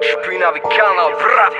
Špinavý kanál, brat.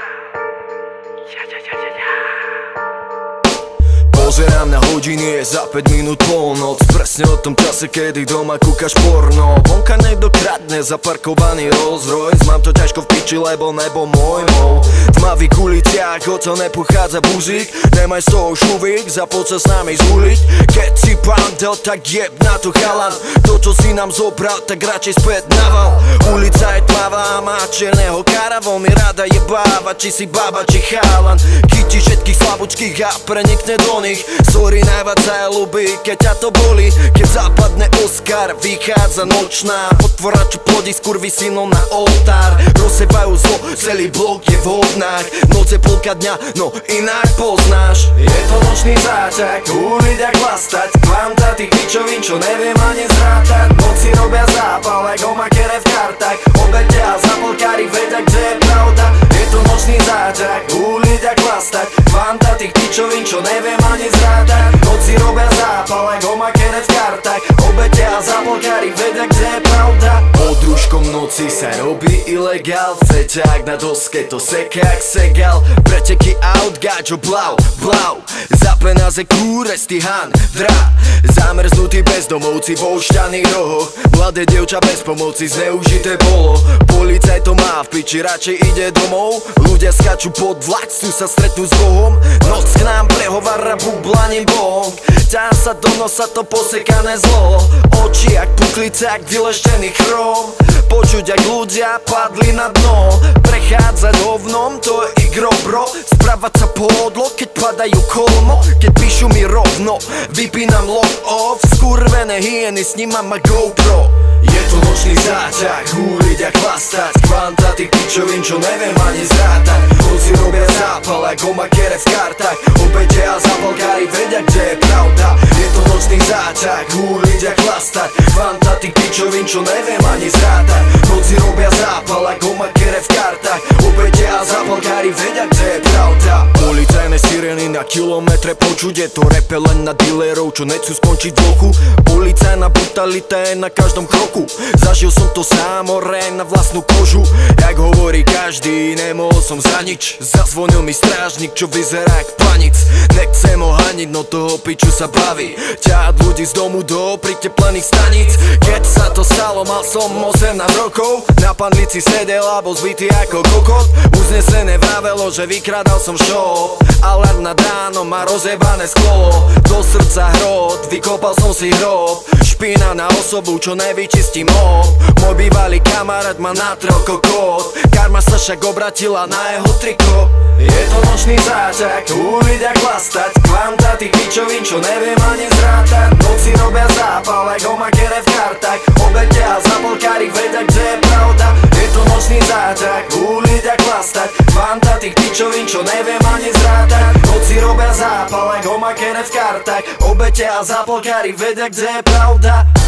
Pozerám na hodiny, je za 5 minút polnoc. Presne o tom čase, kedy doma kúkaš porno. Vonka niekto kradne zaparkovaný Rolls Royce. Mám to ťažko v piči, lebo nebo môjmou. Tmavých uliciach, oco nepochádza buzík. Nemaj z toho šuvík, zapoď sa s nami zúliť. Keď si pandel, tak jeb na to chalan. To, čo si nám zobral, tak radšej späť naval. Ulica je tmavá, má čierneho kára. Veľmi rada jebáva, či si baba, či chalan. Chytí všetkých slabúčkých a prenikne do nich. Sorry, najviac sa je ľubí, keď ťa to bolí. Keď zapadne Oscar, vychádza nočná otvora, čo plodí skurvy synom na oltár. Rozsevajú zlo, celý blok je v hovnách. Noc je polka dňa, no inak poznáš. Je to nočný záťah, uliť a klastať. Kvanta tých pičovín, čo neviem ani zrátať. Noci robia zápal, ako makere v kartách. Obete a zapolkári vedia, kde je pravda. Je to nočný záťah, uliť a klastať. Kvanta tých pičovín, čo neviem ani zrátať. Noci robia zápal, ako makere v kartách. Obete a zapolkári vedia, kde je pravda. Pod rúškom noci sa robí ilegál. Feťák na doske, to sekák segal. Preteky aut, gáčo blau, blau. Za penáze kúre, stíhan, drá. Zamrznutí bezdomovci vo šťaných rohoch. Mladé dievča bez pomoci, zneužité bolo. Policaj to má v piči, radšej ide domov. Ľudia skačú pod vlak, chcú sa stretnúť s Bohom. Noc k nám prehovára bublaním Boh. Ťahá sa do nosa to posekané zlo. Oči jak puklice, jak vyleštený chrom. Počuť jak ľudia padli na dno. Prechádzať hovnom, to je ich bro. Správať sa podlo, keď padajú kolmo. Keď píšu mi rovno, vypínam lock off. Skurvené hyeny, s ním mám GoPro. Je to nočný záťah, húliť a klastať. Kvanta tých pičovín, čo neviem ani zrátať. Noci robia zápal, ako makere v kartách. Obete a zapalkári vedia, kde je pravda. Je to nočný záťah, húliť a klastať. Kvanta tých pičovín, čo neviem ani zrátať. Noci robia zápal, ako makere v kartách. Obete a zapalkári vedia, kde je pravda. Policajné sireny na kilometre počuť. Je to repe len na dealerov, čo nechcú skončiť v lochu. Policajná brutalita je na každom kroku. Zažil som to sám, oreň na vlastnú kožu. Jak hovorí každý, nemohol som za nič. Zazvonil mi strážnik, čo vyzerá jak panic. Nechcem ho haniť, no toho piču sa baví. Ťahať ľudí z domu do priteplených staníc. Keď sa to stalo, mal som 18 rokov. Na panlici sedel a bol zbytý ako kokot. Uznesené vravelo, že vykradal som show. Alarm nad ránom má rozjebané sklo. Do srdca hrot, vykopal som si hrob. Špína na osobu, čo nevyčistím hop. Môj bývalý kamarát ma natrel kokot. Karma sa však obratila na jeho triko. Je to nočný záťah, uliť a klastať. Kvanta tých pičovín, čo neviem ani zrátať. Noci robia zápal, ako makere v kartách. Obete a zapolkári vedia, kde je pravda. Je to nočný záťah, uliť a klastať. Kvanta tých pičovín, čo neviem ani zrátať. Noci robia zápal, ako makere v kartách. Obete a zapolkári vedia, kde je pravda.